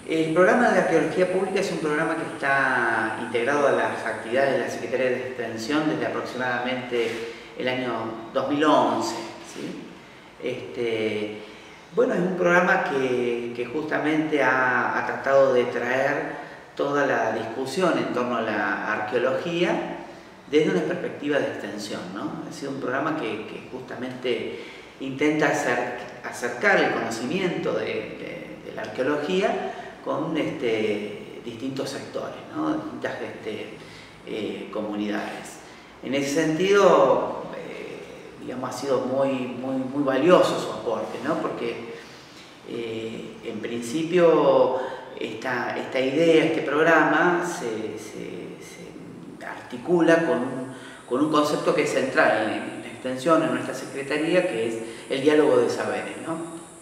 El programa de Arqueología Pública es un programa que está integrado a las actividades de la Secretaría de Extensión desde aproximadamente el año 2011. ¿Sí? Bueno, es un programa que justamente ha tratado de traer toda la discusión en torno a la arqueología desde una perspectiva de extensión, ¿no? Ha sido un programa que justamente intenta acercar el conocimiento de la arqueología con distintos sectores, ¿no? Distintas comunidades. En ese sentido, digamos, ha sido muy valioso su aporte, ¿no? Porque en principio esta idea, este programa se articula con un concepto que es central en la extensión, en nuestra secretaría, que es el diálogo de saberes, ¿no?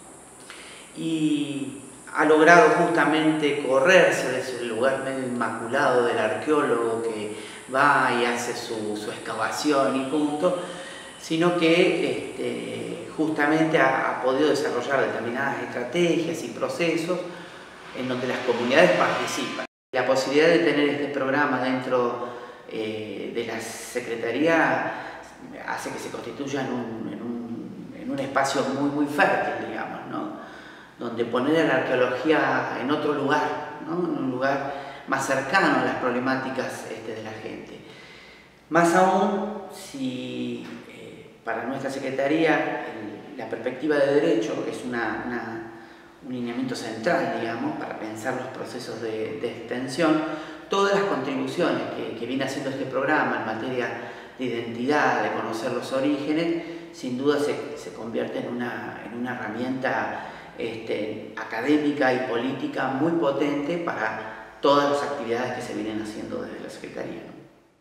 Y ha logrado justamente correrse de ese lugar medio inmaculado del arqueólogo que va y hace su excavación y punto, sino que justamente ha podido desarrollar determinadas estrategias y procesos en donde las comunidades participan. La posibilidad de tener este programa dentro de la Secretaría hace que se constituya en un espacio muy fértil, digamos, ¿no? Donde poner a la arqueología en otro lugar, ¿no? En un lugar más cercano a las problemáticas de la gente. Más aún si para nuestra Secretaría la perspectiva de derecho es un lineamiento central, digamos, para pensar los procesos de extensión. Todas las contribuciones que viene haciendo este programa en materia de identidad, de conocer los orígenes, sin duda se convierte en una herramienta académica y política muy potente para todas las actividades que se vienen haciendo desde la Secretaría, ¿no?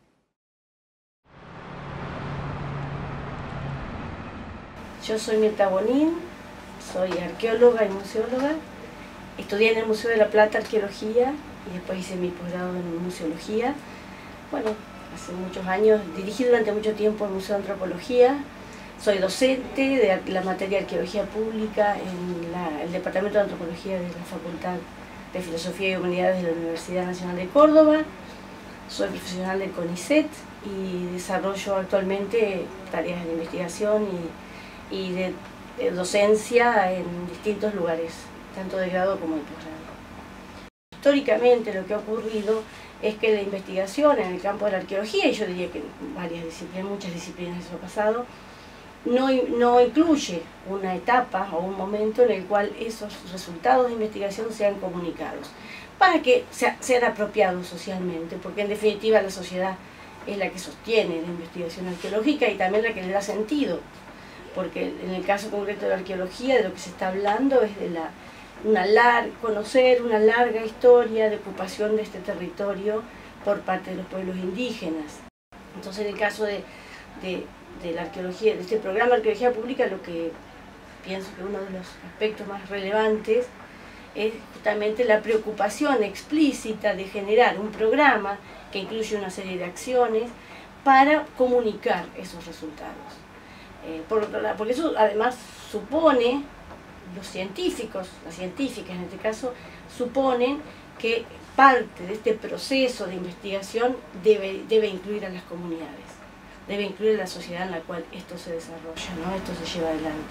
Yo soy Mirta Bonín, soy arqueóloga y museóloga. Estudié en el Museo de la Plata Arqueología y después hice mi posgrado en Museología. Bueno, hace muchos años, dirigí durante mucho tiempo el Museo de Antropología. Soy docente de la materia de Arqueología Pública en el Departamento de Antropología de la Facultad de Filosofía y Humanidades de la Universidad Nacional de Córdoba. Soy profesional del CONICET y desarrollo actualmente tareas de investigación y de docencia en distintos lugares, tanto de grado como de posgrado. Históricamente lo que ha ocurrido es que la investigación en el campo de la arqueología, y yo diría que en muchas disciplinas eso ha pasado, no incluye una etapa o un momento en el cual esos resultados de investigación sean comunicados, para que sean apropiados socialmente, porque en definitiva la sociedad es la que sostiene la investigación arqueológica y también la que le da sentido, porque en el caso concreto de la arqueología de lo que se está hablando es de conocer una larga historia de ocupación de este territorio por parte de los pueblos indígenas. Entonces en el caso de la arqueología, de este programa de Arqueología Pública, lo que pienso que uno de los aspectos más relevantes es justamente la preocupación explícita de generar un programa que incluye una serie de acciones para comunicar esos resultados. Porque eso además supone, los científicos, las científicas en este caso, suponen que parte de este proceso de investigación debe incluir a las comunidades, debe incluir a la sociedad en la cual esto se desarrolla, ¿no? Esto se lleva adelante.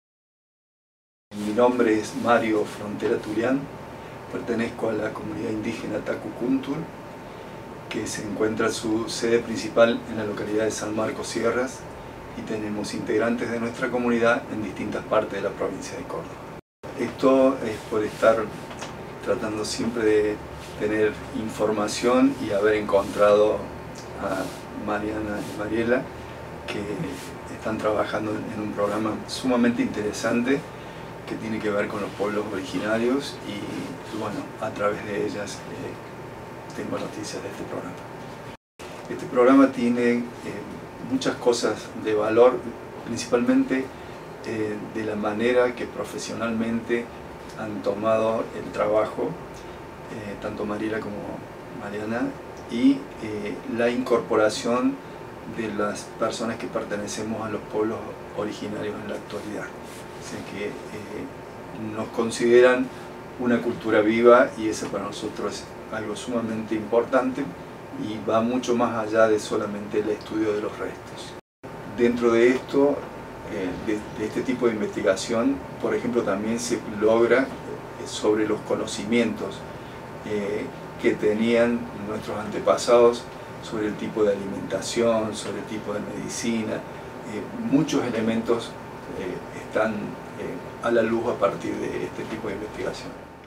Mi nombre es Mario Frontera Turián, pertenezco a la comunidad indígena Tacucuntul, que se encuentra su sede principal en la localidad de San Marcos Sierras, y tenemos integrantes de nuestra comunidad en distintas partes de la provincia de Córdoba. Esto es por estar tratando siempre de tener información y haber encontrado a Mariana y Mariela, que están trabajando en un programa sumamente interesante que tiene que ver con los pueblos originarios y bueno, a través de ellas tengo noticias de este programa. Este programa tiene muchas cosas de valor, principalmente de la manera que profesionalmente han tomado el trabajo, tanto Mariela como Mariana, y la incorporación de las personas que pertenecemos a los pueblos originarios en la actualidad. O sea que nos consideran una cultura viva, y eso para nosotros es algo sumamente importante y va mucho más allá de solamente el estudio de los restos. Dentro de esto, de este tipo de investigación, por ejemplo, también se logra sobre los conocimientos que tenían nuestros antepasados sobre el tipo de alimentación, sobre el tipo de medicina. Muchos elementos están a la luz a partir de este tipo de investigación.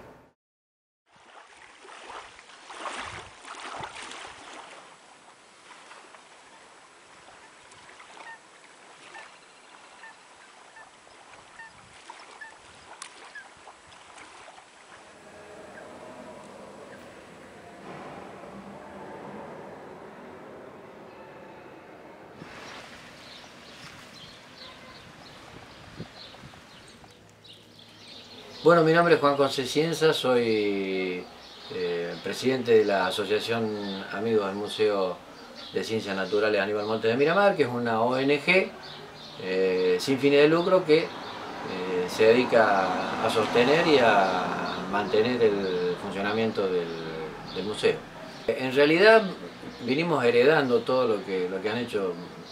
Bueno, mi nombre es Juan Concesienza, soy presidente de la Asociación Amigos del Museo de Ciencias Naturales Aníbal Montes de Miramar, que es una ONG sin fines de lucro que se dedica a sostener y a mantener el funcionamiento del museo. En realidad vinimos heredando todo lo que han hecho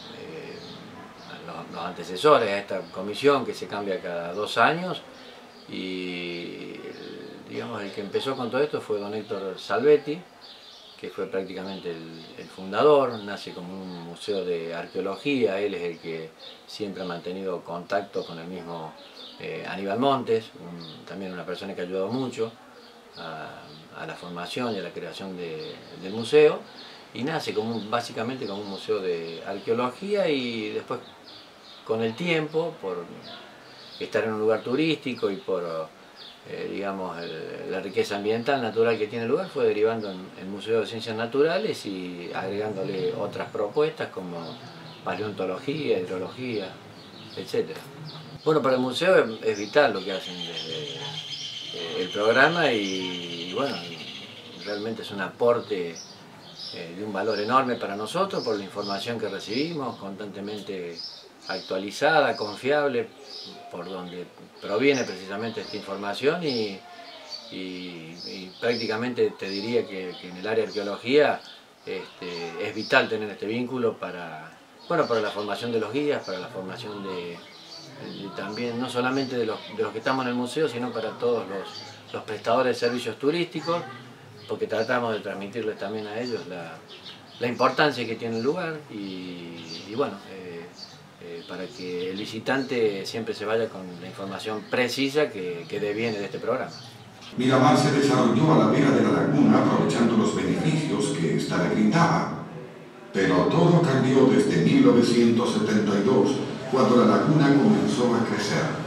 los antecesores a esta comisión, que se cambia cada 2 años. Y digamos, el que empezó con todo esto fue don Héctor Salvetti, que fue prácticamente el fundador. Nace como un museo de arqueología, él es el que siempre ha mantenido contacto con el mismo Aníbal Montes, también una persona que ha ayudado mucho a la formación y a la creación del museo, y nace básicamente como un museo de arqueología, y después con el tiempo, por estar en un lugar turístico y por digamos, la riqueza ambiental natural que tiene el lugar, fue derivando en el Museo de Ciencias Naturales y agregándole otras propuestas como paleontología, hidrología, etc. Bueno, para el museo es vital lo que hacen desde el programa, y bueno, realmente es un aporte de un valor enorme para nosotros por la información que recibimos, constantemente actualizada, confiable, por donde proviene precisamente esta información, y prácticamente te diría que en el área de arqueología es vital tener este vínculo para la formación de los guías, para la formación también no solamente de los que estamos en el museo, sino para todos los prestadores de servicios turísticos, porque tratamos de transmitirles también a ellos la importancia que tiene el lugar, y bueno, para que el visitante siempre se vaya con la información precisa que deviene de este programa. Miramar se desarrolló a la vera de la laguna aprovechando los beneficios que ésta le brindaba. Pero todo cambió desde 1972, cuando la laguna comenzó a crecer.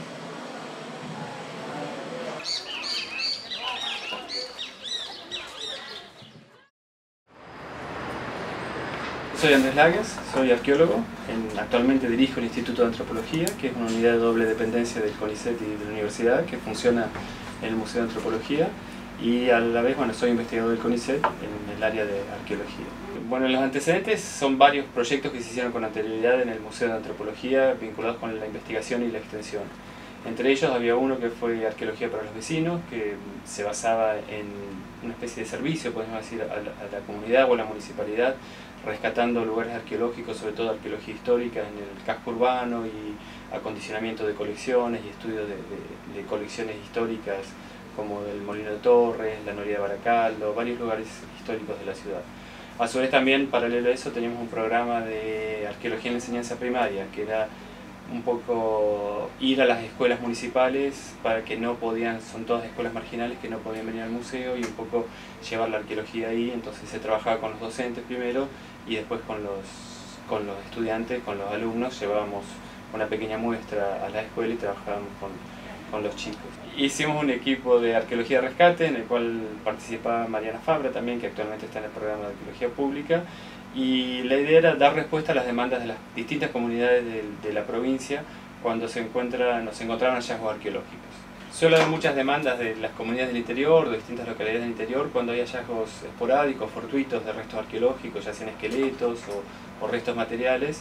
Soy Andrés Lagues, soy arqueólogo, actualmente dirijo el Instituto de Antropología, que es una unidad de doble dependencia del CONICET y de la universidad, que funciona en el Museo de Antropología, y a la vez, bueno, soy investigador del CONICET en el área de arqueología. Bueno, los antecedentes son varios proyectos que se hicieron con anterioridad en el Museo de Antropología vinculados con la investigación y la extensión. Entre ellos había uno que fue Arqueología para los Vecinos, que se basaba en una especie de servicio, podemos decir, a la comunidad o a la municipalidad, rescatando lugares arqueológicos, sobre todo arqueología histórica en el casco urbano, y acondicionamiento de colecciones y estudio de colecciones históricas como del Molino de Torres, la Noria de Baracaldo, varios lugares históricos de la ciudad. A su vez también, paralelo a eso, teníamos un programa de arqueología en la enseñanza primaria, que era un poco ir a las escuelas municipales para que no podían, son todas escuelas marginales que no podían venir al museo, y un poco llevar la arqueología ahí. Entonces se trabajaba con los docentes primero, y después con los estudiantes, con los alumnos, llevábamos una pequeña muestra a la escuela y trabajábamos con los chicos. Hicimos un equipo de arqueología de rescate en el cual participaba Mariana Fabra también, que actualmente está en el programa de arqueología pública, y la idea era dar respuesta a las demandas de las distintas comunidades de la provincia cuando nos encontraban hallazgos arqueológicos. Suele haber muchas demandas de las comunidades del interior, de distintas localidades del interior, cuando hay hallazgos esporádicos, fortuitos de restos arqueológicos, ya sean esqueletos o restos materiales.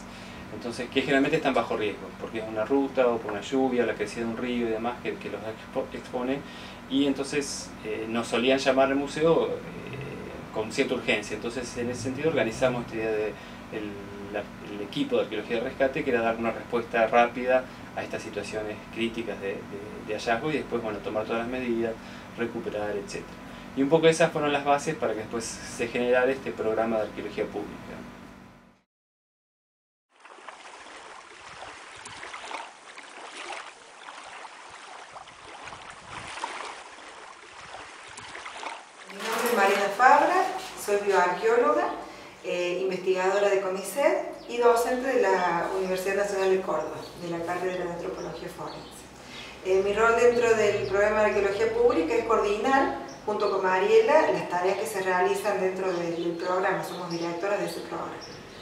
entonces que generalmente están bajo riesgo, porque es una ruta o por una lluvia, la crecida de un río y demás que los expone, y entonces nos solían llamar al museo con cierta urgencia. Entonces en ese sentido organizamos esta idea de el equipo de arqueología de rescate, que era dar una respuesta rápida a estas situaciones críticas de hallazgo y después, bueno, tomar todas las medidas, recuperar, etc. Y un poco esas fueron las bases para que después se generara este programa de arqueología pública. Mi nombre es Marina Fabra, soy bioarqueóloga, investigadora de CONICET y docente de la Universidad Nacional de Córdoba, de la cátedra de Antropología Forense. Mi rol dentro del programa de arqueología pública es coordinar, junto con Mariela, las tareas que se realizan dentro del programa. Somos directoras de ese programa.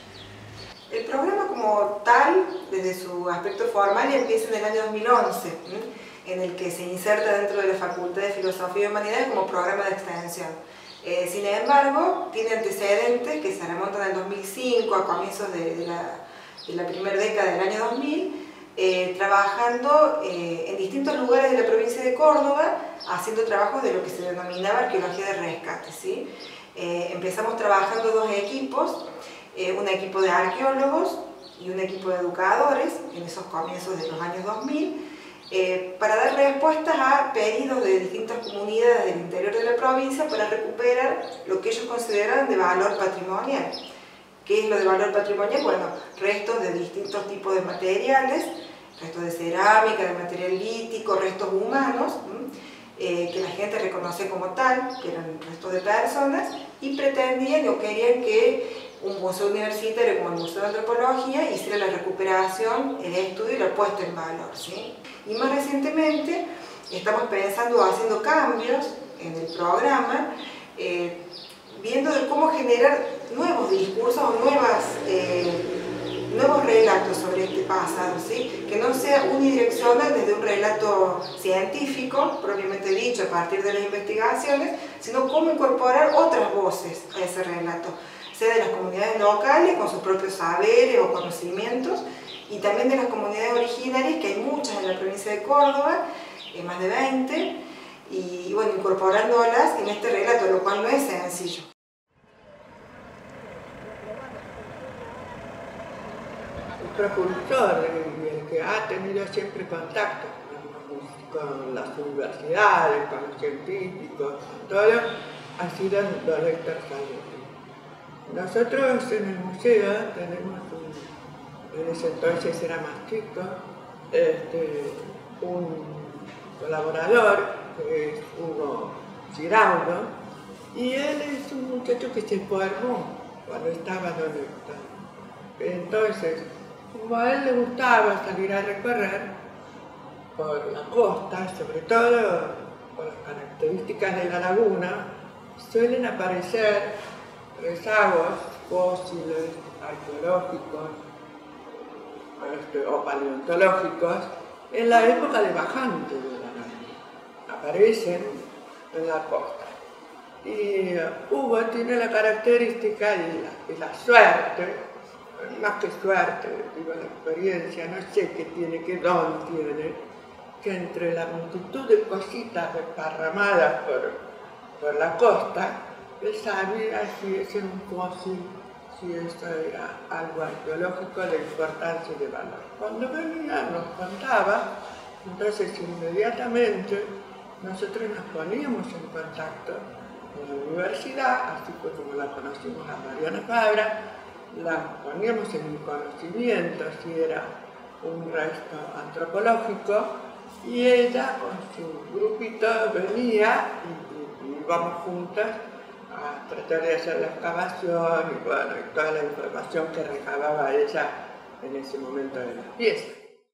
El programa como tal, desde su aspecto formal, empieza en el año 2011, en el que se inserta dentro de la Facultad de Filosofía y Humanidades como programa de extensión. Sin embargo, tiene antecedentes que se remontan al 2005, a comienzos de la primera década del año 2000, trabajando en distintos lugares de la provincia de Córdoba, haciendo trabajos de lo que se denominaba arqueología de rescate, ¿sí? Empezamos trabajando dos equipos, un equipo de arqueólogos y un equipo de educadores, en esos comienzos de los años 2000, para dar respuestas a pedidos de distintas comunidades del interior de la provincia para recuperar lo que ellos consideraban de valor patrimonial. ¿Qué es lo de valor patrimonial? Bueno, restos de distintos tipos de materiales, restos de cerámica, de material lítico, restos humanos, que la gente reconoce como tal, que eran restos de personas, y pretendían o querían que un museo universitario como el Museo de Antropología hiciera la recuperación, el estudio y la puesta en valor, ¿sí? Y más recientemente estamos pensando, haciendo cambios en el programa, viendo de cómo generar nuevos discursos o nuevos relatos sobre este pasado, ¿sí? Que no sea unidireccional desde un relato científico, propiamente dicho, a partir de las investigaciones, sino cómo incorporar otras voces a ese relato, sea de las comunidades locales con sus propios saberes o conocimientos, y también de las comunidades originarias, que hay muchas en la provincia de Córdoba, más de 20, y bueno, incorporándolas en este relato, lo cual no es sencillo. El propulsor y el que ha tenido siempre contacto con las universidades, con los científicos, con todo, ha sido don Héctor Salvetti. Nosotros en el museo tenemos en ese entonces era más chico, un colaborador que es Hugo Giraudo, y él es un muchacho que se formó cuando estaba don Héctor. Entonces, como a él le gustaba salir a recorrer por la costa, sobre todo por las características de la laguna, suelen aparecer rezagos fósiles, arqueológicos o paleontológicos en la época de bajante de la laguna. Aparecen en la costa. Y Hugo tiene la característica y la suerte, más que suerte, digo la experiencia, no sé qué tiene, qué don tiene, que entre la multitud de cositas desparramadas por la costa, él sabía si es un fósil, si esto era algo arqueológico de importancia y de valor. Cuando venía nos contaba, entonces inmediatamente nosotros nos poníamos en contacto con la universidad, así fue como la conocimos a Mariana Fabra, la poníamos en conocimiento si era un resto antropológico, y ella con su grupito venía y íbamos juntas a tratar de hacer la excavación y bueno, y toda la información que recababa ella en ese momento de las piezas.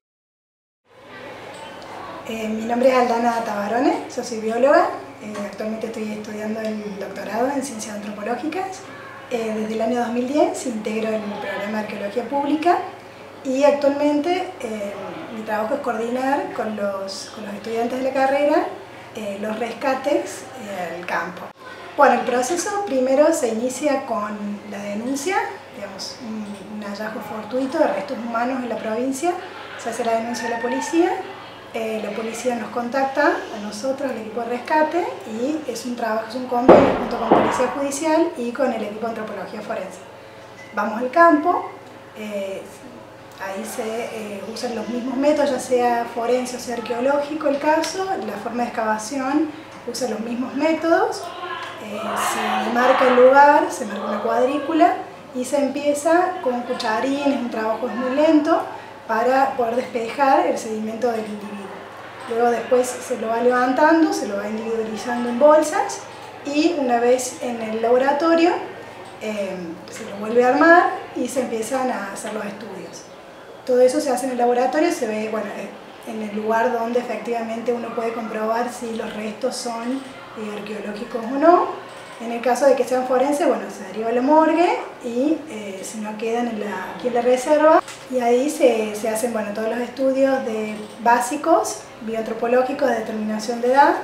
Mi nombre es Aldana Tabarone, yo soy bióloga, actualmente estoy estudiando el doctorado en Ciencias Antropológicas. Desde el año 2010 integro el programa de Arqueología Pública y actualmente mi trabajo es coordinar con los estudiantes de la carrera los rescates al campo. Bueno, el proceso primero se inicia con la denuncia digamos, un hallazgo fortuito de restos humanos en la provincia, se hace la denuncia a la policía nos contacta a nosotros, el equipo de rescate, y es un trabajo, es un convenio junto con Policía Judicial y con el equipo de Antropología Forense. Vamos al campo, ahí se usan los mismos métodos, ya sea forense o sea arqueológico el caso, la forma de excavación usa los mismos métodos, se marca el lugar, se marca una cuadrícula y se empieza con cucharines, un trabajo muy lento para poder despejar el sedimento del individuo. Luego después se lo va levantando, se lo va individualizando en bolsas y una vez en el laboratorio se lo vuelve a armar y se empiezan a hacer los estudios. Todo eso se hace en el laboratorio, se ve bueno, en el lugar donde efectivamente uno puede comprobar si los restos son arqueológicos o no. En el caso de que sean forenses, bueno, se deriva a la morgue y si no quedan aquí en la reserva. Y ahí se hacen bueno, todos los estudios básicos, bioantropológicos de determinación de edad,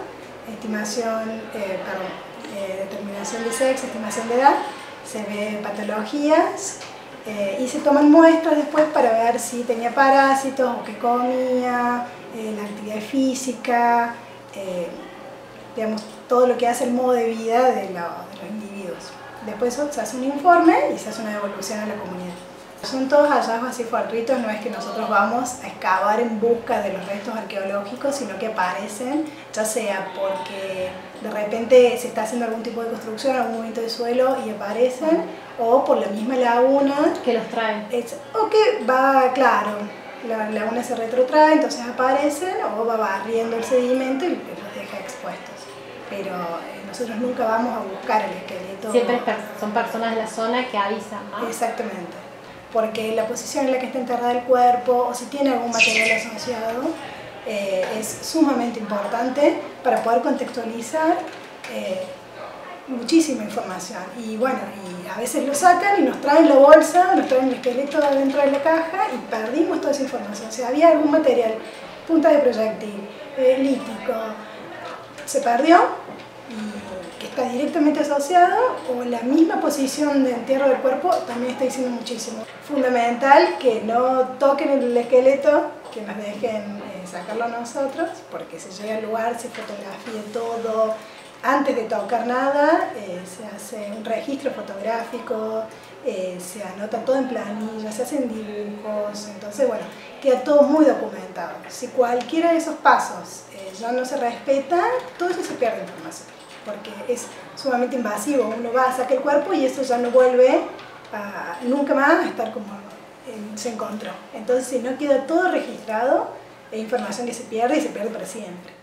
determinación de sexo, estimación de edad, se ven patologías y se toman muestras después para ver si tenía parásitos o qué comía, la actividad física, digamos, todo lo que hace el modo de vida de los individuos. Después se hace un informe y se hace una devolución a la comunidad. Son todos hallazgos así fortuitos, no es que nosotros vamos a excavar en busca de los restos arqueológicos, sino que aparecen, ya sea porque de repente se está haciendo algún tipo de construcción, algún movimiento de suelo y aparecen, o por la misma laguna. Que los traen. O que va, claro, la laguna se retrotrae, entonces aparecen, o va barriendo el sedimento y los deja expuestos. Pero nosotros nunca vamos a buscar el esqueleto. Siempre son personas de la zona que avisan, ¿no? Exactamente. Porque la posición en la que está enterrada el cuerpo o si tiene algún material asociado es sumamente importante para poder contextualizar muchísima información. Y bueno, y a veces lo sacan y nos traen la bolsa, nos traen el esqueleto dentro de la caja y perdimos toda esa información. O sea, había algún material, punta de proyectil, lítico, se perdió y que está directamente asociado, o la misma posición de entierro del cuerpo también está diciendo muchísimo. Fundamental que no toquen el esqueleto, que nos dejen sacarlo a nosotros, porque se llega al lugar, se fotografía todo. Antes de tocar nada, se hace un registro fotográfico, se anota todo en planilla, se hacen dibujos, entonces bueno, queda todo muy documentado. Si cualquiera de esos pasos ya no se respeta, todo eso se pierde información, porque es sumamente invasivo. Uno va a sacar el cuerpo y eso ya no vuelve nunca más a estar como se encontró. Entonces si no queda todo registrado, es información que se pierde y se pierde para siempre.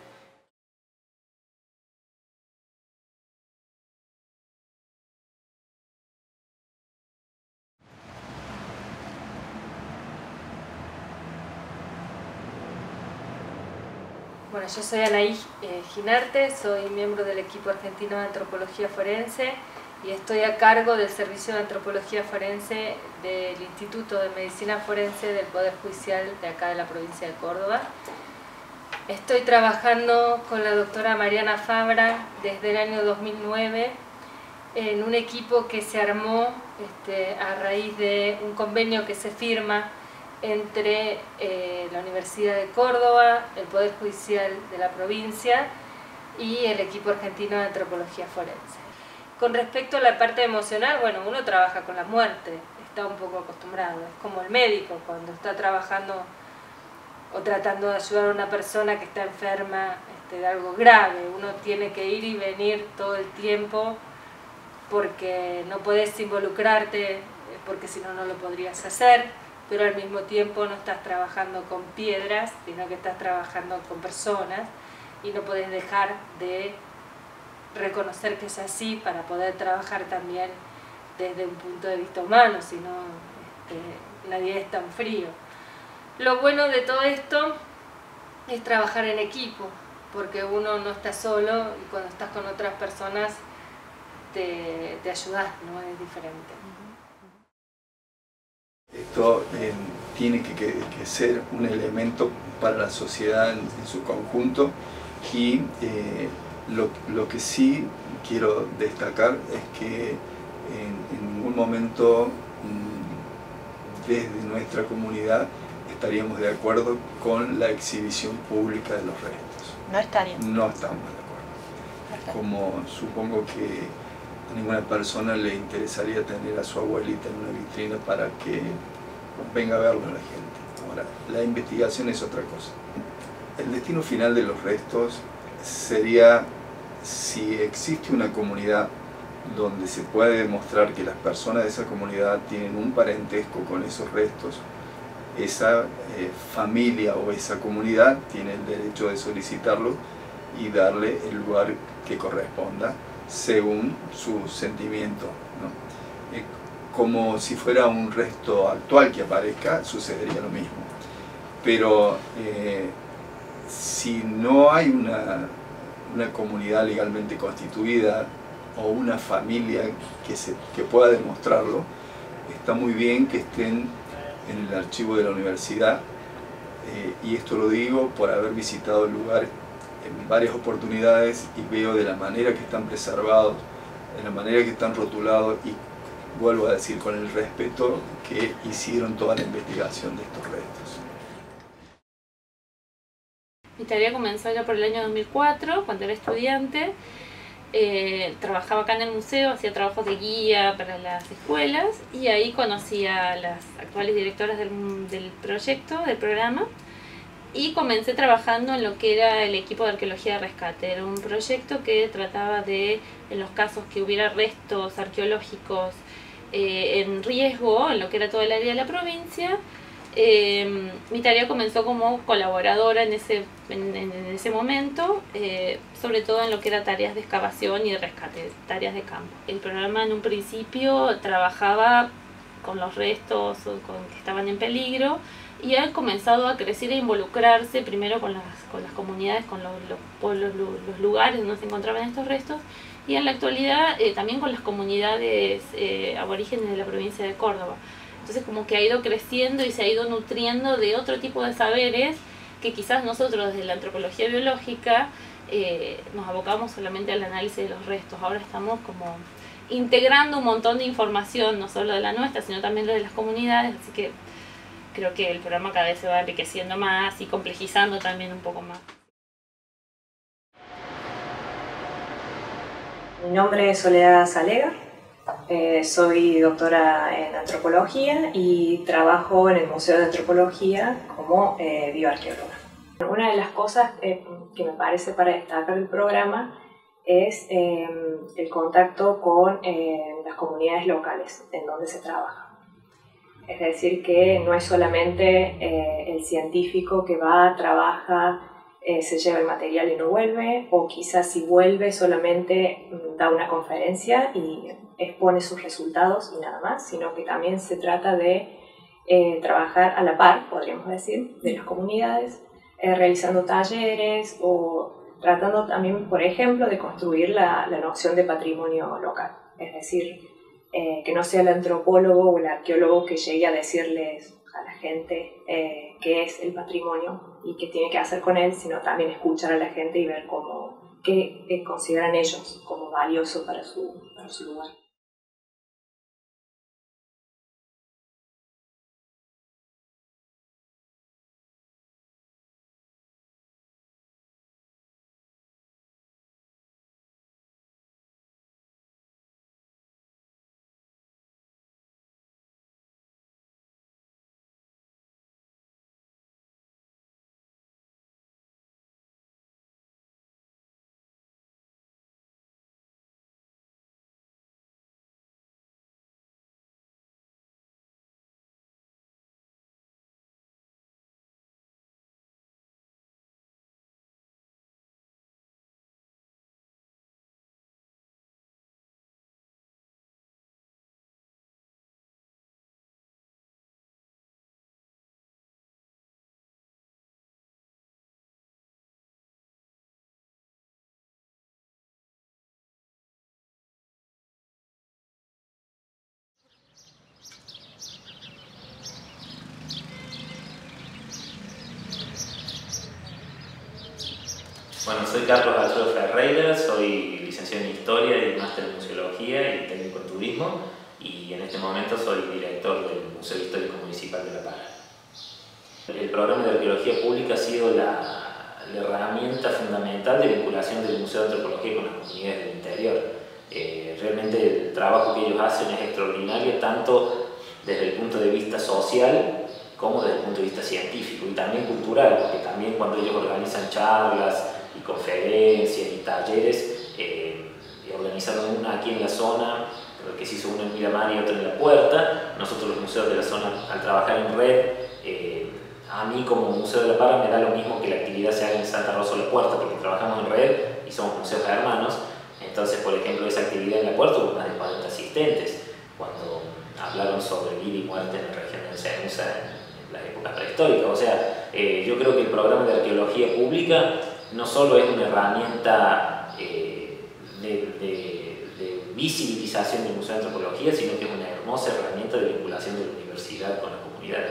Bueno, yo soy Anaí Ginarte, soy miembro del equipo argentino de antropología forense y estoy a cargo del servicio de antropología forense del Instituto de Medicina Forense del Poder Judicial de acá de la provincia de Córdoba. Estoy trabajando con la doctora Mariana Fabra desde el año 2009 en un equipo que se armó a raíz de un convenio que se firma entre la Universidad de Córdoba, el Poder Judicial de la provincia y el equipo argentino de antropología forense. Con respecto a la parte emocional, bueno, uno trabaja con la muerte, está un poco acostumbrado, es como el médico cuando está trabajando o tratando de ayudar a una persona que está enferma de algo grave, uno tiene que ir y venir todo el tiempo porque no podés involucrarte, porque si no, no lo podrías hacer, pero al mismo tiempo no estás trabajando con piedras, sino que estás trabajando con personas y no podés dejar de reconocer que es así para poder trabajar también desde un punto de vista humano, si no nadie es tan frío. Lo bueno de todo esto es trabajar en equipo, porque uno no está solo y cuando estás con otras personas te ayudas, ¿no? Es diferente. Esto tiene que ser un elemento para la sociedad en su conjunto y lo que sí quiero destacar es que en ningún momento desde nuestra comunidad estaríamos de acuerdo con la exhibición pública de los restos. No estarían. No estamos de acuerdo. Como supongo que a ninguna persona le interesaría tener a su abuelita en una vitrina para que venga a verlo la gente. Ahora, la investigación es otra cosa. El destino final de los restos sería si existe una comunidad donde se puede demostrar que las personas de esa comunidad tienen un parentesco con esos restos, esa familia o esa comunidad tiene el derecho de solicitarlo y darle el lugar que corresponda según su sentimiento, ¿no? Como si fuera un resto actual que aparezca, sucedería lo mismo. Pero si no hay una comunidad legalmente constituida o una familia que pueda demostrarlo, está muy bien que estén en el archivo de la universidad, y esto lo digo por haber visitado el lugar en varias oportunidades y veo de la manera que están preservados, de la manera que están rotulados y vuelvo a decir con el respeto que hicieron toda la investigación de estos restos. Mi tarea comenzó ya por el año 2004, cuando era estudiante. Trabajaba acá en el museo, hacía trabajos de guía para las escuelas y ahí conocí a las actuales directoras del proyecto, del programa, y comencé trabajando en lo que era el equipo de arqueología de rescate. Era un proyecto que trataba de, en los casos que hubiera restos arqueológicos en riesgo, en lo que era todo el área de la provincia, mi tarea comenzó como colaboradora en ese momento, sobre todo en lo que era tareas de excavación y de rescate, tareas de campo. El programa en un principio trabajaba con los restos que estaban en peligro y ha comenzado a crecer e involucrarse primero con las comunidades, con los lugares donde se encontraban estos restos, y en la actualidad también con las comunidades aborígenes de la provincia de Córdoba. Entonces como que ha ido creciendo y se ha ido nutriendo de otro tipo de saberes que quizás nosotros desde la antropología biológica nos abocamos solamente al análisis de los restos. Ahora estamos como integrando un montón de información, no solo de la nuestra, sino también de las comunidades, así que creo que el programa cada vez se va enriqueciendo más y complejizando también un poco más. Mi nombre es Soledad Salega. Soy doctora en antropología y trabajo en el Museo de Antropología como bioarqueóloga. Una de las cosas que me parece para destacar del programa es el contacto con las comunidades locales en donde se trabaja. Es decir, que no es solamente el científico que va, trabaja, se lleva el material y no vuelve, o quizás si vuelve solamente da una conferencia y expone sus resultados y nada más, sino que también se trata de trabajar a la par, podríamos decir, de las comunidades, realizando talleres o tratando también, por ejemplo, de construir la noción de patrimonio local. Es decir, que no sea el antropólogo o el arqueólogo que llegue a decirles a la gente qué es el patrimonio y qué tiene que hacer con él, sino también escuchar a la gente y ver qué consideran ellos como valioso para su lugar. Bueno, soy Carlos Alfredo Ferreira, soy licenciado en Historia y máster en Museología y técnico en Turismo, y y en este momento soy director del Museo Histórico Municipal de La Para. El programa de arqueología pública ha sido la herramienta fundamental de vinculación del Museo de Antropología con las comunidades del interior. Realmente el trabajo que ellos hacen es extraordinario, tanto desde el punto de vista social como desde el punto de vista científico y también cultural, porque también cuando ellos organizan charlas y conferencias y talleres, organizaron una aquí en la zona, que se hizo una en Miramar y otra en La Puerta. Nosotros los museos de la zona, al trabajar en red, a mí como Museo de La Para me da lo mismo que la actividad se haga en Santa Rosa o La Puerta, porque trabajamos en red y somos museos hermanos. Entonces, por ejemplo, esa actividad en La Puerta hubo más de 40 asistentes cuando hablaron sobre vida y muerte en la región de Ceusa en las épocas prehistóricas. O sea, yo creo que el programa de arqueología pública no solo es una herramienta de visibilización del Museo de Antropología, sino que es una hermosa herramienta de vinculación de la universidad con las comunidades.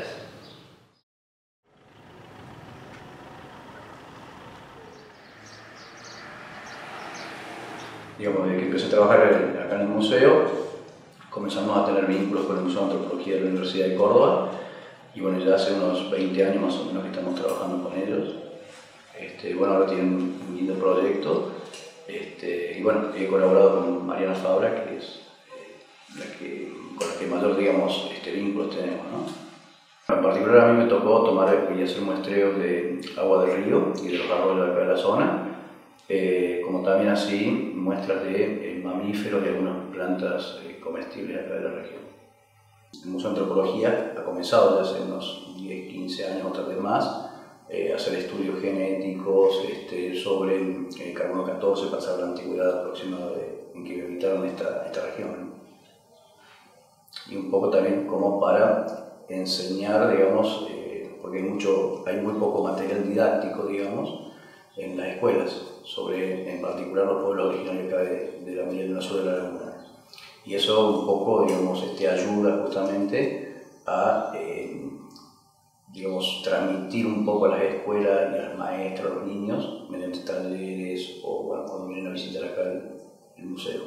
Digamos, desde que empecé a trabajar acá en el museo, comenzamos a tener vínculos con el Museo de Antropología de la Universidad de Córdoba, y bueno, ya hace unos 20 años más o menos que estamos trabajando con ellos. Bueno, ahora tienen un lindo proyecto, y bueno, he colaborado con Mariana Fabra, que es con la que mayor, digamos, vínculos tenemos, ¿no? En particular a mí me tocó tomar y hacer muestreos de agua del río y de los arroyos de acá de la zona, como también así muestras de mamíferos y algunas plantas comestibles acá de la región. El Museo de Antropología ha comenzado ya hace unos 10, 15 años o tal vez más a hacer estudios genéticos sobre el carbono 14 para saber la antigüedad aproximada en que habitaron esta región, ¿no? Y un poco también como para enseñar, digamos, porque hay muy poco material didáctico, digamos, en las escuelas, sobre en particular los pueblos originarios acá de la Media Luna Sur de la Laguna. Y eso un poco, digamos, ayuda justamente a digamos, transmitir un poco a las escuelas y a las maestras, a los niños, mediante talleres o bueno, cuando vienen a visitar acá el museo.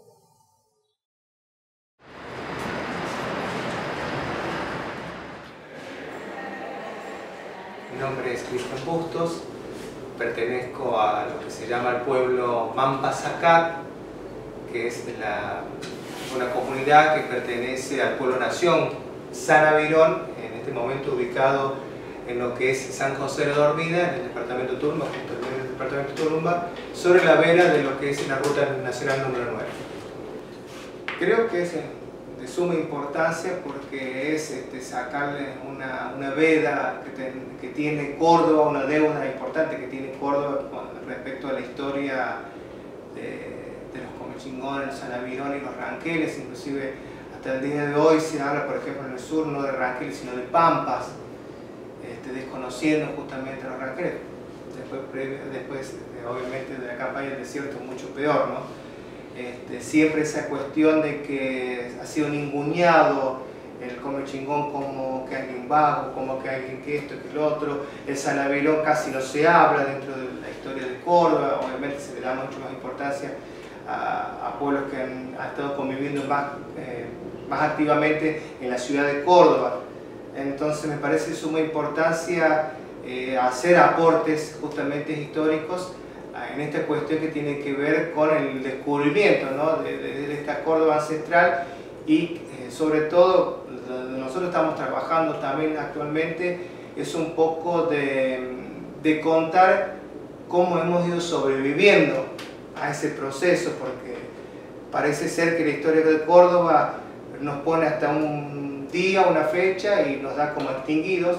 Mi nombre es Cristian Bustos, pertenezco a lo que se llama el pueblo Mampasacat, que es una comunidad que pertenece al pueblo nación San Avirón, en este momento ubicado en lo que es San José de la Dormida, en el departamento de Turumba, junto al departamento de Turumba, sobre la vera de lo que es la ruta nacional número 9. Creo que es de suma importancia porque es sacarle una veda que tiene Córdoba, una deuda importante que tiene Córdoba respecto a la historia de los comechingones, San Avirón y los ranqueles. Inclusive hasta el día de hoy se habla, por ejemplo, en el sur no de ranqueles sino de pampas, desconociendo justamente los ranqueles. Después obviamente de la campaña del desierto mucho peor, ¿no? Siempre esa cuestión de que ha sido ninguneado el comechingón como que alguien vago, como que alguien que esto, que lo otro. El San Avirón casi no se habla dentro de la historia de Córdoba, obviamente se le da mucho más importancia a pueblos que han estado conviviendo más activamente en la ciudad de Córdoba. Entonces me parece de suma importancia hacer aportes justamente históricos en esta cuestión que tiene que ver con el descubrimiento, ¿no? de esta Córdoba ancestral y sobre todo donde nosotros estamos trabajando también actualmente es un poco de contar cómo hemos ido sobreviviendo a ese proceso, porque parece ser que la historia de Córdoba nos pone hasta un día, una fecha y nos da como extinguidos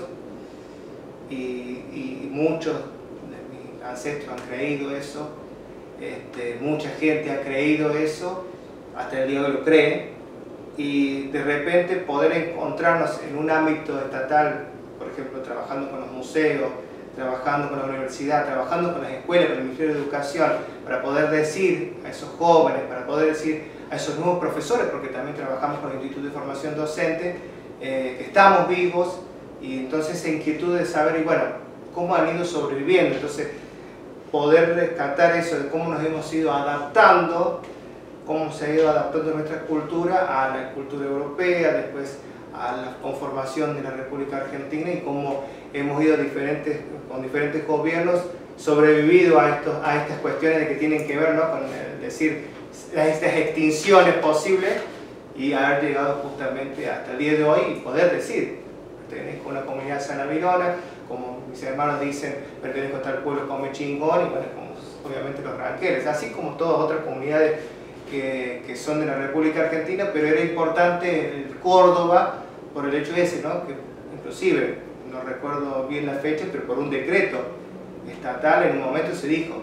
y muchos ancestros han creído eso, mucha gente ha creído eso, hasta el día de hoy lo creen, y de repente poder encontrarnos en un ámbito estatal, por ejemplo, trabajando con los museos, trabajando con la universidad, trabajando con las escuelas, con el Ministerio de Educación, para poder decir a esos jóvenes, para poder decir a esos nuevos profesores, porque también trabajamos con el Instituto de Formación Docente, que estamos vivos, y entonces esa inquietud de saber, y bueno, cómo han ido sobreviviendo. Entonces, poder rescatar eso de cómo nos hemos ido adaptando cómo se ha ido adaptando nuestra cultura a la cultura europea, después a la conformación de la República Argentina y cómo hemos ido con diferentes gobiernos sobrevivido a estas cuestiones que tienen que ver, ¿no?, con decir estas extinciones posibles y haber llegado justamente hasta el día de hoy y poder decir, pertenezco a una comunidad sanavirona, como mis hermanos dicen, pertenezco a tal pueblo come chingón, y bueno, como obviamente los ranqueles, así como todas otras comunidades que son de la República Argentina, pero era importante el Córdoba por el hecho ese, ¿no?, que inclusive, no recuerdo bien la fecha, pero por un decreto estatal en un momento se dijo,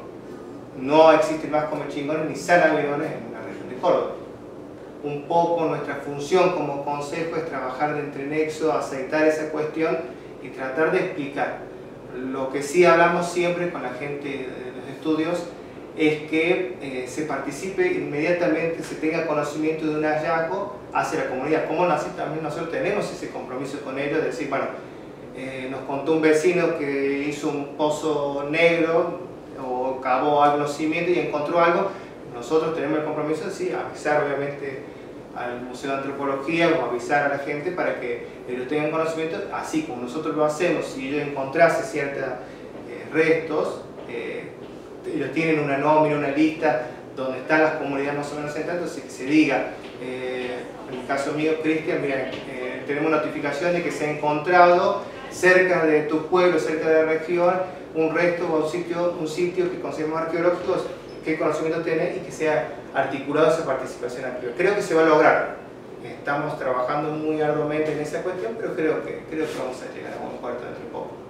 no existen más comechingones ni sanavirones en la región de Córdoba. Un poco nuestra función como consejo es trabajar de entrenexo, aceitar esa cuestión y tratar de explicar. Lo que sí hablamos siempre con la gente de los estudios es que se participe inmediatamente, se tenga conocimiento de un hallazgo hacia la comunidad. Como así también nosotros tenemos ese compromiso con ellos de decir, bueno, nos contó un vecino que hizo un pozo negro o cavó algunos cimientos y encontró algo. Nosotros tenemos el compromiso de sí, avisar obviamente al Museo de Antropología o avisar a la gente para que ellos tengan conocimiento, así como nosotros lo hacemos. Si ellos encontrasen ciertos restos, ellos tienen una nómina, una lista donde están las comunidades más o menos sentadas, entonces que se diga, en el caso mío, Cristian, mira, tenemos notificación de que se ha encontrado cerca de tu pueblo, cerca de la región, un resto o un sitio que consideramos arqueológico, qué conocimiento tiene y que sea articulado esa participación arqueológica. Creo que se va a lograr. Estamos trabajando muy arduamente en esa cuestión, pero creo que vamos a llegar a buen puerto dentro de poco.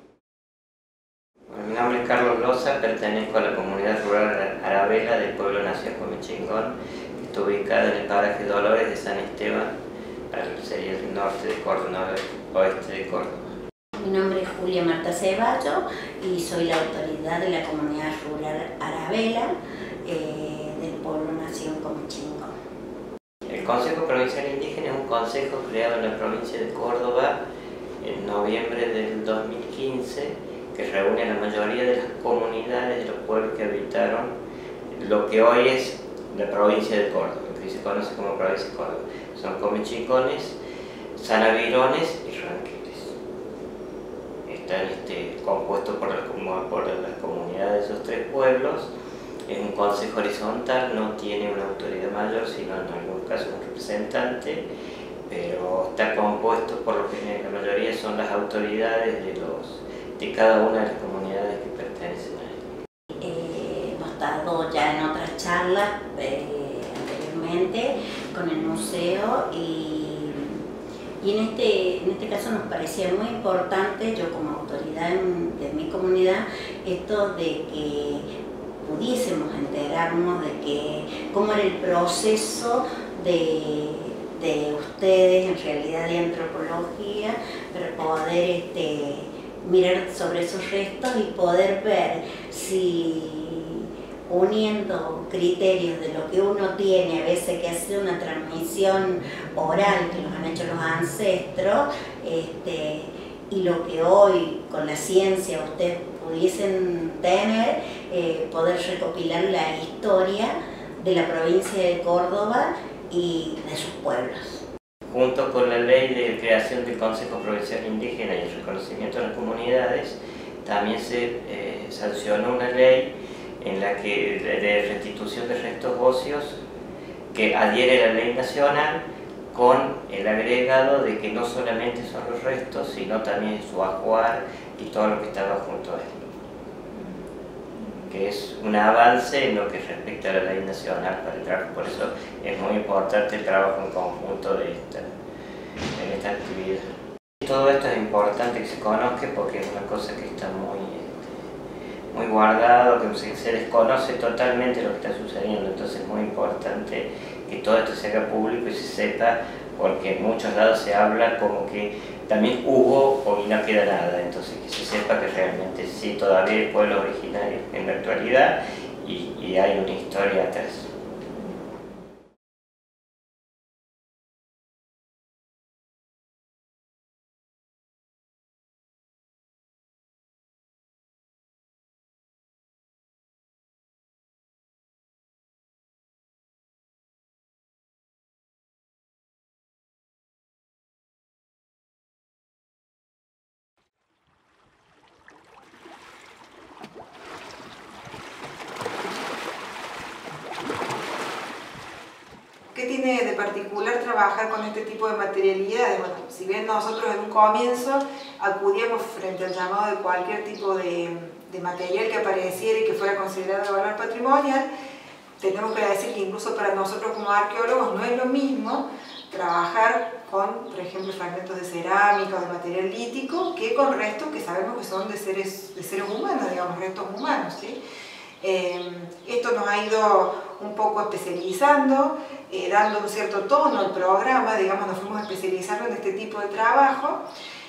Bueno, mi nombre es Carlos Loza, pertenezco a la comunidad rural Arabela del pueblo nación Comechingón, que está ubicada en el paraje Dolores de San Esteban, sería el norte de Córdoba, oeste de Córdoba. Mi nombre es Julia Marta Ceballo y soy la autoridad de la comunidad rural Arabela del pueblo nación Comechingón. El Consejo Provincial Indígena es un consejo creado en la provincia de Córdoba en noviembre del 2015 que reúne a la mayoría de las comunidades de los pueblos que habitaron lo que hoy es la provincia de Córdoba, lo que se conoce como provincia de Córdoba. Son comechingones, sanavirones y ranqueles. Están compuestos por las comunidades de esos tres pueblos. Es un consejo horizontal, no tiene una autoridad mayor, sino en algún caso un representante, pero está compuesto por lo que la mayoría son las autoridades de cada una de las comunidades que pertenecen a él. Hemos estado ya en otras charlas anteriormente con el museo y en este caso nos parecía muy importante, yo como autoridad de mi comunidad, esto de que pudiésemos enterarnos de cómo era el proceso de ustedes en realidad de antropología para poder mirar sobre esos restos y poder ver si uniendo criterios de lo que uno tiene, a veces que hace una transmisión oral que nos han hecho los ancestros, y lo que hoy con la ciencia ustedes pudiesen tener, poder recopilar la historia de la provincia de Córdoba y de sus pueblos. Junto con la ley de creación del Consejo Provincial Indígena y el reconocimiento de las comunidades, también se sancionó una ley en la que de restitución de restos óseos que adhiere a la ley nacional con el agregado de que no solamente son los restos, sino también su ajuar y todo lo que estaba junto a él. Que es un avance en lo que respecta a la ley nacional para el trabajo, por eso es muy importante el trabajo en conjunto en esta actividad. Todo esto es importante que se conozca porque es una cosa que está muy guardado, que se desconoce totalmente lo que está sucediendo, entonces es muy importante que todo esto se haga público y se sepa, porque en muchos lados se habla como que también hubo y no queda nada, entonces que se sepa que realmente sí, todavía hay pueblos originarios en la actualidad y hay una historia atrás. particular trabajar con este tipo de materialidades. Bueno, si bien nosotros en un comienzo acudíamos frente al llamado de cualquier tipo de material que apareciera y que fuera considerado de valor patrimonial, tenemos que decir que incluso para nosotros como arqueólogos no es lo mismo trabajar con, por ejemplo, fragmentos de cerámica o de material lítico que con restos que sabemos que son de seres humanos, digamos, restos humanos, ¿sí? Esto nos ha ido un poco especializando, dando un cierto tono al programa, digamos, nos fuimos especializando en este tipo de trabajo.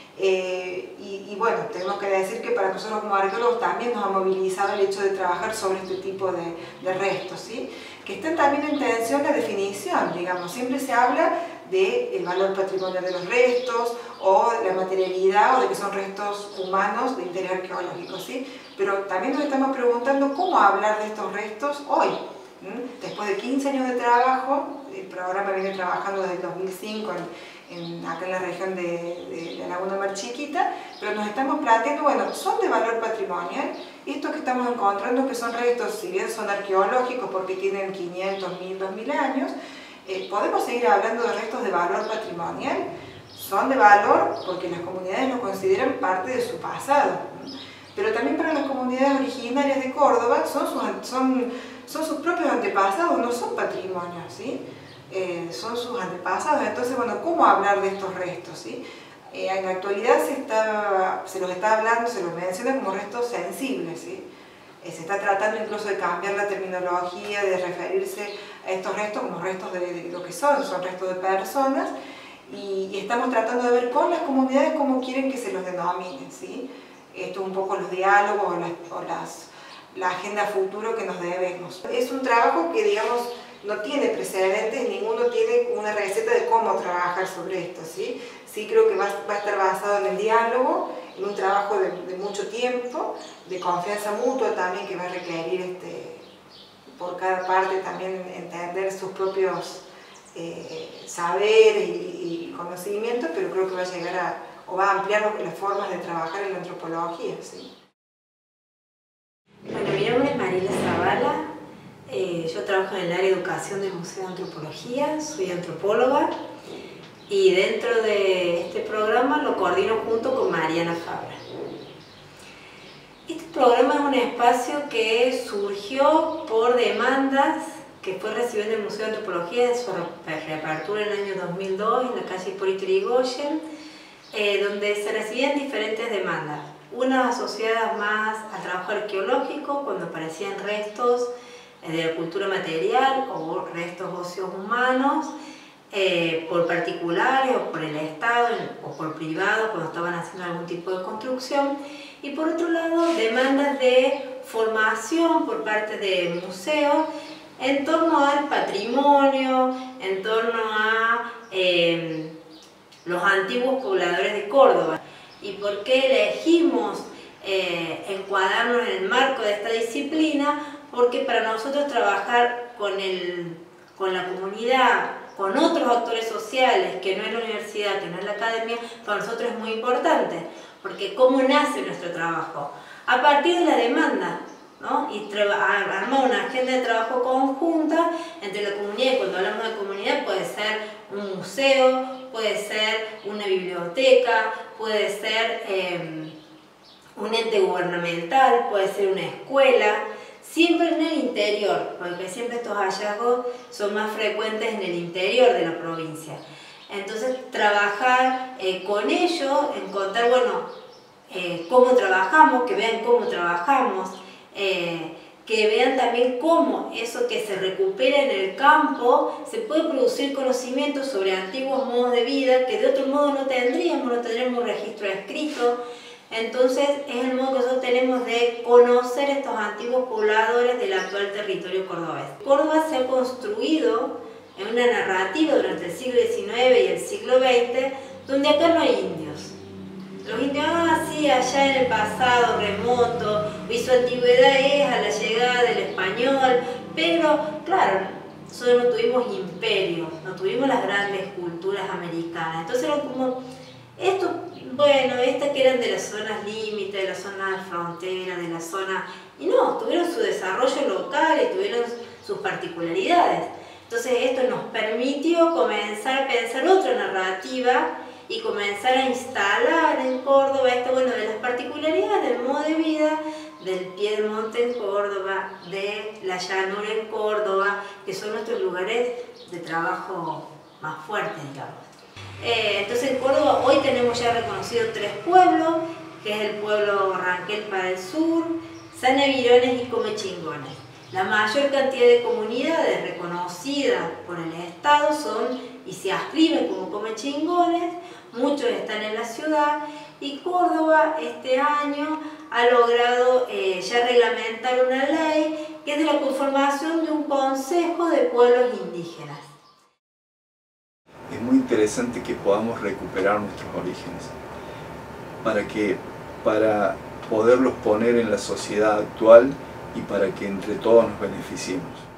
Y bueno, tenemos que decir que para nosotros como arqueólogos también nos ha movilizado el hecho de trabajar sobre este tipo de restos, ¿sí? Que están también en tensión la definición, digamos, siempre se habla del valor patrimonial de los restos o la materialidad o de que son restos humanos de interés arqueológico, ¿sí? Pero también nos estamos preguntando cómo hablar de estos restos hoy. Después de 15 años de trabajo, el programa viene trabajando desde el 2005 acá en la región de la Laguna Mar Chiquita, pero nos estamos planteando, bueno, son de valor patrimonial, estos que estamos encontrando que son restos, si bien son arqueológicos porque tienen 500, 1000, 2000 años, podemos seguir hablando de restos de valor patrimonial, son de valor porque las comunidades los consideran parte de su pasado, pero también para las comunidades originarias de Córdoba son sus propios antepasados, no son patrimonio, ¿sí? Son sus antepasados. Entonces, bueno, ¿cómo hablar de estos restos? ¿Sí? En la actualidad se los está hablando, se los menciona como restos sensibles, ¿sí? Se está tratando incluso de cambiar la terminología, de referirse a estos restos como restos de lo que son restos de personas, y estamos tratando de ver con las comunidades cómo quieren que se los denominen, ¿sí? Esto es un poco los diálogos o la agenda futuro que nos debemos. Es un trabajo que, digamos, no tiene precedentes, ninguno tiene una receta de cómo trabajar sobre esto, ¿sí? Sí creo que va a estar basado en el diálogo, en un trabajo de mucho tiempo, de confianza mutua también, que va a requerir por cada parte también entender sus propios saberes y conocimientos, pero creo que va a llegar o va a ampliar las formas de trabajar en la antropología, ¿sí? Bueno, mi nombre es Mariela Zavala. Yo trabajo en el área de educación del Museo de Antropología, soy antropóloga y dentro de este programa lo coordino junto con Mariana Fabra. Este programa es un espacio que surgió por demandas que fue recibiendo el Museo de Antropología en su reapertura en el año 2002 en la calle Hipólito Yrigoyen, donde se recibían diferentes demandas, unas asociadas más al trabajo arqueológico cuando aparecían restos de la cultura material o restos óseos humanos por particulares o por el Estado o por privados cuando estaban haciendo algún tipo de construcción, y por otro lado demandas de formación por parte de museos en torno al patrimonio, en torno a los antiguos pobladores de Córdoba. ¿Y por qué elegimos encuadrarnos en el marco de esta disciplina? Porque para nosotros trabajar con la comunidad, con otros actores sociales, que no es la universidad, que no es la academia, para nosotros es muy importante, porque ¿cómo nace nuestro trabajo? A partir de la demanda, ¿no? Y armar una agenda de trabajo conjunta entre la comunidad, y cuando hablamos de comunidad puede ser un museo, puede ser una biblioteca, puede ser un ente gubernamental, puede ser una escuela, siempre en el interior, porque siempre estos hallazgos son más frecuentes en el interior de la provincia. Entonces, trabajar con ellos, encontrar, bueno, cómo trabajamos, que vean cómo trabajamos, que vean también cómo eso que se recupera en el campo se puede producir conocimiento sobre antiguos modos de vida que de otro modo no tendríamos un registro escrito. Entonces es el modo que nosotros tenemos de conocer estos antiguos pobladores del actual territorio cordobés. Córdoba se ha construido en una narrativa durante el siglo XIX y el siglo XX donde acá no hay indios. Los indios, sí, allá en el pasado remoto, y su antigüedad es a la llegada del español, pero claro, nosotros no tuvimos imperios, no tuvimos las grandes culturas americanas. Entonces eran como, estos, bueno, estas que eran de las zonas límites, de las zonas fronteras, de la zona, y no, tuvieron su desarrollo local y tuvieron sus particularidades. Entonces esto nos permitió comenzar a pensar otra narrativa y comenzar a instalar en Córdoba esto, bueno, de las particularidades del modo de vida, del piedemonte en Córdoba, de la llanura en Córdoba, que son nuestros lugares de trabajo más fuertes, digamos. Entonces en Córdoba hoy tenemos ya reconocido 3 pueblos, que es el pueblo Ranquel para el sur, San Evirones y Comechingones. La mayor cantidad de comunidades reconocidas por el Estado son y se ascriben como Comechingones, muchos están en la ciudad y Córdoba este año ha logrado ya reglamentar una ley que es de la conformación de un consejo de pueblos indígenas. Es muy interesante que podamos recuperar nuestros orígenes para poderlos poner en la sociedad actual y para que entre todos nos beneficiemos.